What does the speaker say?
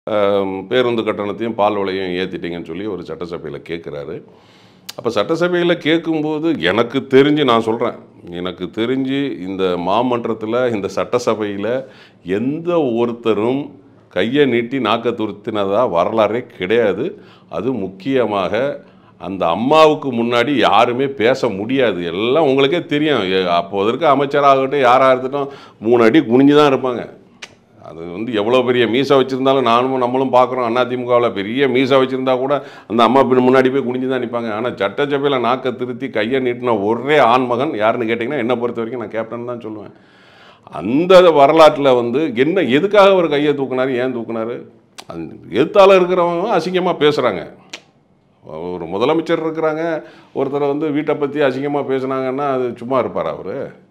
பேருந்து கட்டணத்தையும் பால் விலையும் ஏற்றிட்டீங்கன்னு சொல்லி ஒரு சட்டசபையில் கேட்குறாரு. அப்போ சட்டசபையில் கேட்கும்போது எனக்கு தெரிஞ்சு நான் சொல்கிறேன், எனக்கு தெரிஞ்சு இந்த மாமன்றத்தில் இந்த சட்டசபையில் எந்த ஒருத்தரும் கையை நீட்டி நாக்க துருத்தினதா வரலாறே கிடையாது. அது முக்கியமாக அந்த அம்மாவுக்கு முன்னாடி யாருமே பேச முடியாது. எல்லாம் உங்களுக்கே தெரியும். அப்போது இருக்க அமைச்சராகட்டும் யாராக இருக்கட்டும் 3 அடி குனிஞ்சு தான் இருப்பாங்க. அது எவ்வளோ பெரிய மீசை வச்சுருந்தாலும் நம்மளும் பார்க்குறோம். அதிமுகவில் பெரிய மீசை வச்சுருந்தா கூட அந்த அம்மா முன்னாடி போய் குனிஞ்சு தான் நிற்பாங்க. ஆனால் சட்டசபையில் நாக்க திருத்தி கையை நீட்டின ஒரே ஆண்மகன் யாருன்னு கேட்டிங்கன்னா என்னை பொறுத்த வரைக்கும் நான் கேப்டன் தான் சொல்லுவேன். அந்த வரலாற்றில் என்ன எதுக்காக ஒரு கையை தூக்குனாரு, ஏன் தூக்குனாரு? எதிர்த்தால இருக்கிறவங்க அசிங்கமாக பேசுகிறாங்க. ஒரு முதலமைச்சர் இருக்கிறாங்க, ஒருத்தரை வீட்டை பற்றி அசிங்கமாக பேசுனாங்கன்னா அது சும்மா இருப்பார் அவர்?